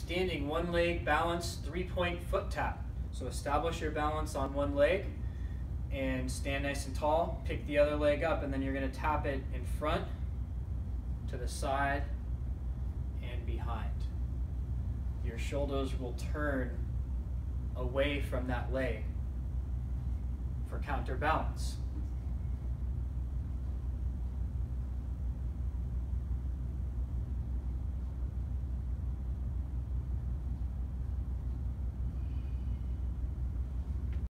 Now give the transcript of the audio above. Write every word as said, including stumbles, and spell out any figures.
standing one leg balance three-point foot tap. So establish your balance on one leg and stand nice and tall. Pick the other leg up, and then you're going to tap it in front, to the side, and behind. Your shoulders will turn away from that leg for counterbalance.